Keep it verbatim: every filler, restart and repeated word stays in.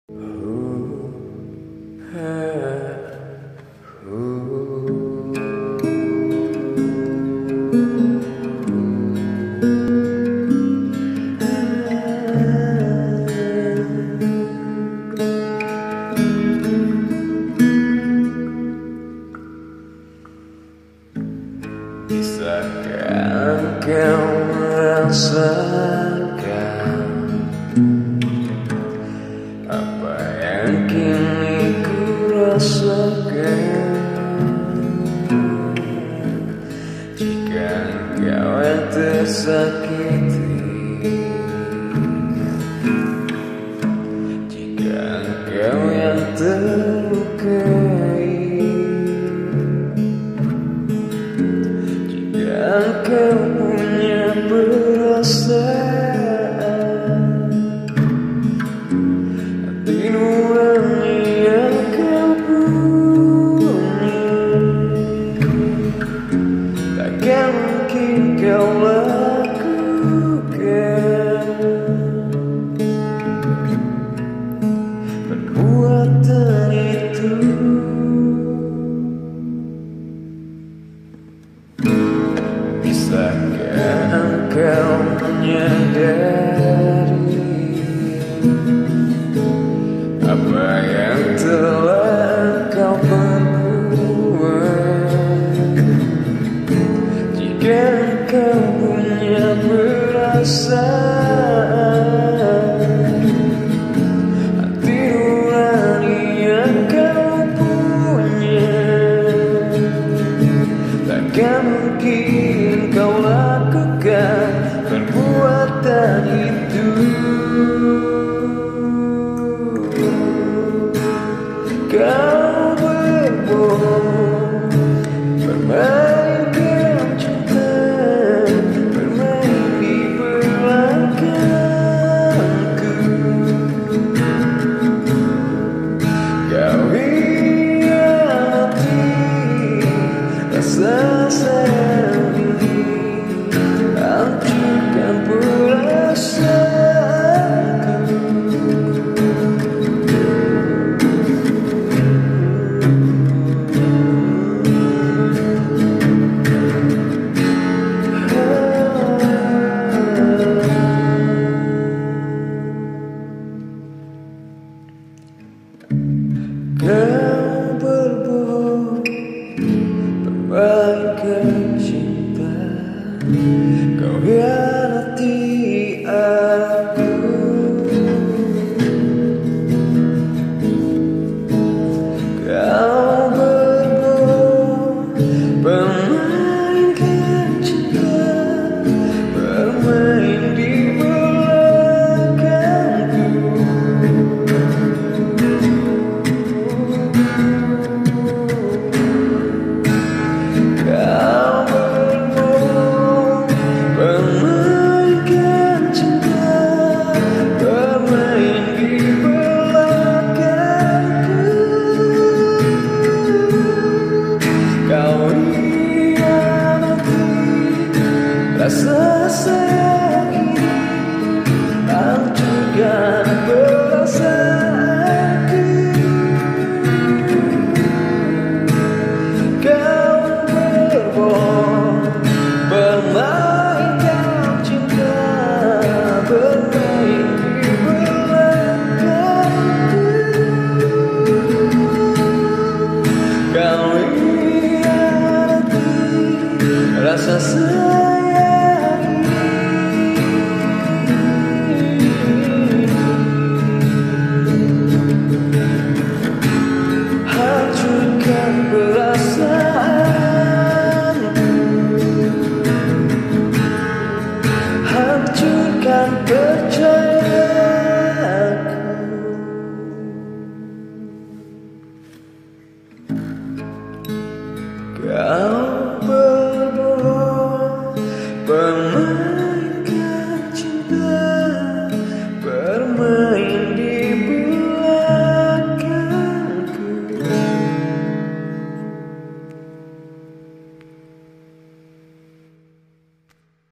Bisakah kau merasakan apa yang kini ku rasakan? Jika kau yang tersakiti, jika kau yang terlukai, kau punya perasaan, hati nurani yang kau punya, takkan mungkin kau lakukan perbuatan itu. Bisakah engkau menyadari apa yang telah kau perbuat? Jika engkau punya perasaan, hati nurani yang kau punya, takkan mungkin kau lakukan perbuatan itu. Kau berbohong, permainkan cinta, bermain di belakangku. Kau hianati rasa sayang ini, hancurkan perasaanku. Girl,